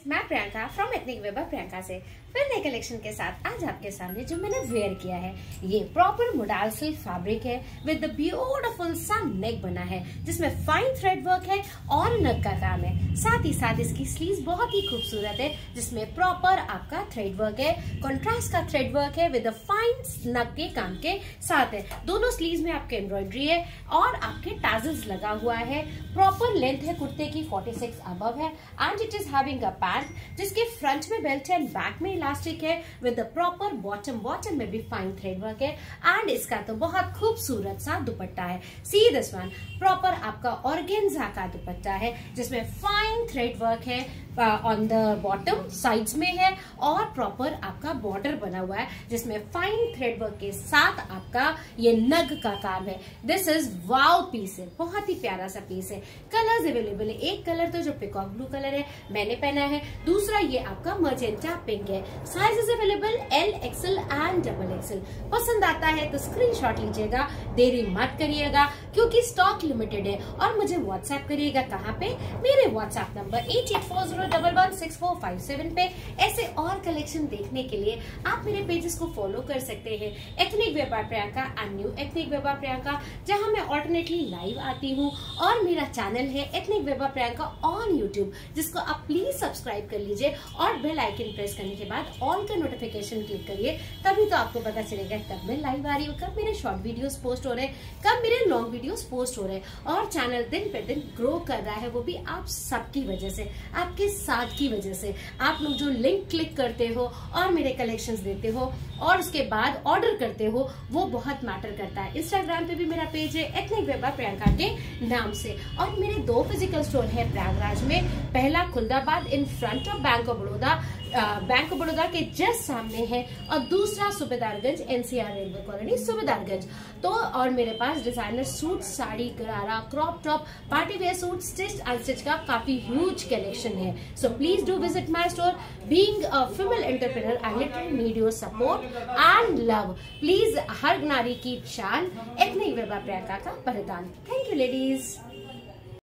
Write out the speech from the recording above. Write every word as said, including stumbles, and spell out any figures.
मैं Priyanka from ethnic web Priyanka से फिर नए कलेक्शन के साथ आज आपके सामने जो मैंने वेयर किया है ये प्रॉपर मोडाल सिल्क फैब्रिक है विद द ब्यूटीफुल सा नेक बना है जिसमें फाइन थ्रेड वर्क है और नग का काम है। साथ ही साथ इसकी स्लीव्स बहुत ही खूबसूरत है जिसमें प्रॉपर आपका थ्रेड वर्क है, कंट्रास्ट का थ्रेड वर्क है विद फाइन नग के काम के साथ है। दोनों स्लीव्स में आपके एम्ब्रॉयडरी है और आपके टाजल्स लगा हुआ है। प्रॉपर लेंथ है कुर्ते की छियालीस अबव है and it is having a pant जिसके फ्रंट में बेल्ट है एंड बैक में इलास्टिक है with the proper bottom bottom में भी फाइन थ्रेड वर्क है एंड इसका तो बहुत खूबसूरत सा दुपट्टा है। सी दिस वन प्रॉपर आपका ऑर्गेन्जा का दुपट्टा है जिसमें फाइन थ्रेड वर्क है ऑन द बॉटम साइड्स में है और प्रॉपर आपका बॉर्डर बना हुआ है जिसमें फाइन थ्रेड वर्क के साथ आपका ये नग का काम है। दिस इज वाव पीस है, बहुत ही प्यारा सा पीस है। कलर्स अवेलेबल है, एक कलर तो जो पिकॉक ब्लू कलर है मैंने पहना है, दूसरा ये आपका मजेंटा पिंक है। Sizes available L XL and double XL. पसंद आता है तो स्क्रीनशॉट लीजिएगा, देरी मत करिएगा क्योंकि स्टॉक लिमिटेड है और मुझे व्हाट्सएप करिएगा कहाँ पे, मेरे WhatsApp number eight eight four zero double one six four five seven पे। ऐसे और कलेक्शन देखने के लिए आप मेरे पेजेस को फॉलो कर सकते हैं, ethnic web by Priyanka and new ethnic web by Priyanka, जहां मैं ऑल्टरनेटली लाइव आती हूं, और मेरा चैनल है ethnic web by Priyanka on YouTube जिसको आप प्लीज सब्सक्राइब कर लीजिए और बेल आइकन प्रेस करने के बाद ऑल का नोटिफिकेशन क्लिक करिए, तभी तो आपको पता चलेगा कब मैं लाइव आ रही हूँ, कब मेरे शॉर्ट वीडियोस पोस्ट हो रहे हैं, कब मेरे लॉन्ग वीडियोस पोस्ट हो रहे हैं। और चैनल दिन पे दिन ग्रो कर रहा है, वो भी आप सबकी वजह से, आपके साथ की वजह से। आप लोग जो लिंक क्लिक करते हो और मेरे कलेक्शंस देते हो और उसके बाद ऑर्डर करते हो वो बहुत मैटर करता है। इंस्टाग्राम पे भी मेरा पेज है एथनिक वेब बाय प्रियंका के नाम से, और मेरे दो फिजिकल स्टोर है प्रयागराज में, पहला Khuldabad in front of bank of Baroda, bank of Baroda के जस्ट सामने है, और दूसरा Subedarganj NCR railway colony Subedarganj. तो और मेरे पास designer suit, sari, gharara, crop top, party wear suit, stitch unstitch का काफी ह्यूज कलेक्शन है। So please do visit my store. Being a female entrepreneur I literally need your support and love. Please हर नारी की शान एथनिक वेब बाय प्रियंका का परिधान। Thank you ladies.